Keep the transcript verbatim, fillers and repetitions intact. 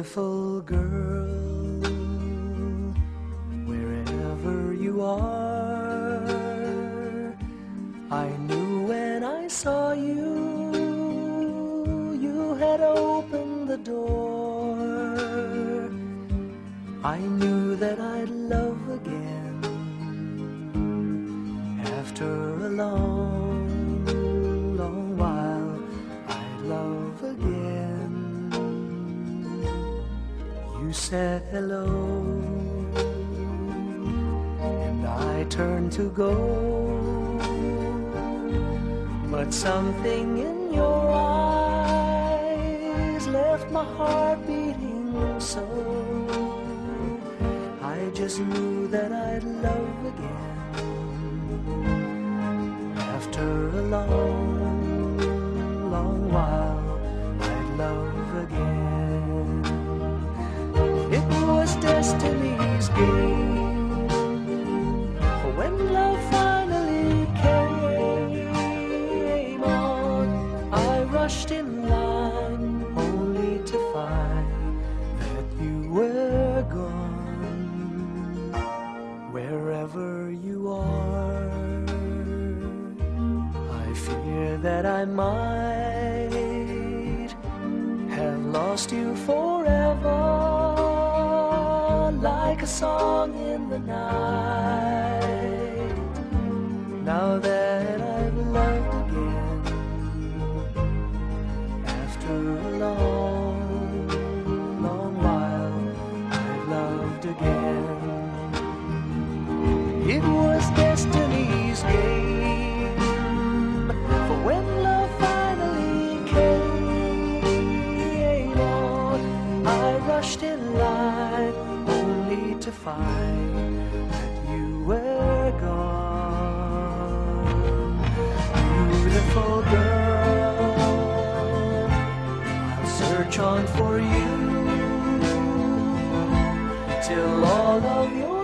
Beautiful girl, wherever you are, I knew when I saw you, you had opened the door. I knew that I'd love again after a long, long while. I'd love again. You said hello, and I turned to go, but something in your eyes left my heart beating so. I just knew that I'd love again after a long, long while. I'd love again. It was destiny's game, for when love finally came on, I rushed in line only to find that you were gone. Wherever you are, I fear that I might have lost you forever, like a song in the night. Now that I've loved again, after a long, long while, I've loved again. It was destiny's game, for when love finally came on, I rushed in line only to find that you were gone. Beautiful girl, I'll search on for you till all of your